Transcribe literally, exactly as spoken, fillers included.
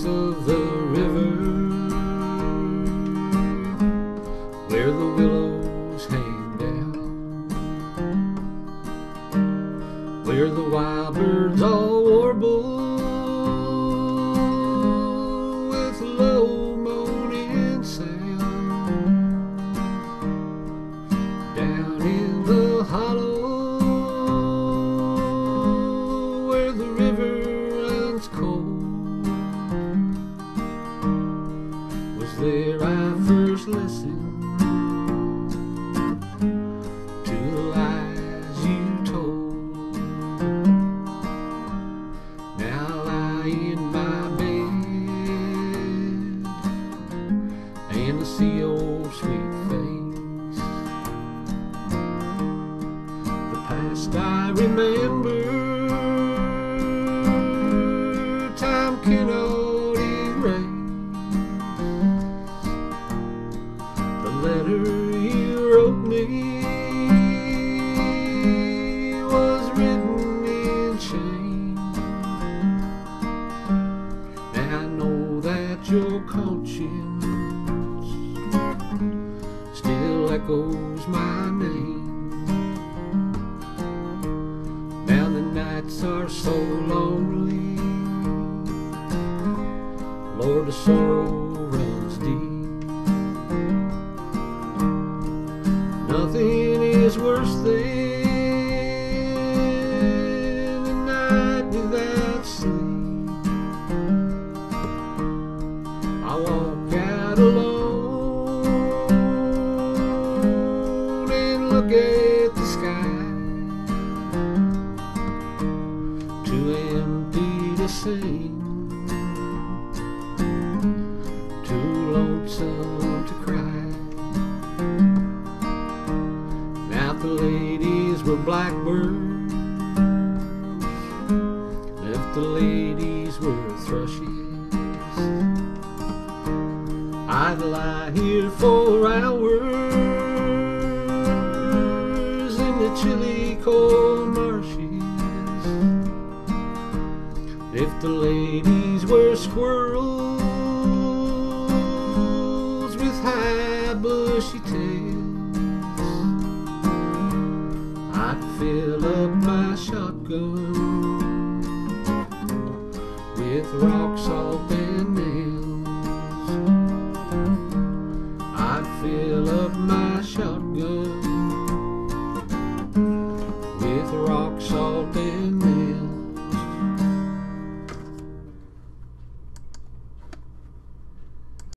banks of the river, where the willows hang down, where the wild birds all warble with low moaning sound. Down in the hollow where the river runs cold, was there I first listened to the lies you told. Now lie in my bed and I see your sweet face. The past I remember, time cannot erase. The letter you wrote me was written in shame. Now I know that your conscience still echoes my name. Now the nights are so lonely, Lord, the sorrow runs deep. Nothing is worse than a night without sleep. I walk out alone and look at the sky, too empty to sing, too lonesome to cry. Now the ladies were blackbirds, if the ladies were thrushes, I'd lie here for hours in the chilly cold marshes. If the ladies were squirrels with high bushy tails, I'd fill up my shotgun with rock salt and nails. I'd fill up my shotgun with rock salt and nails.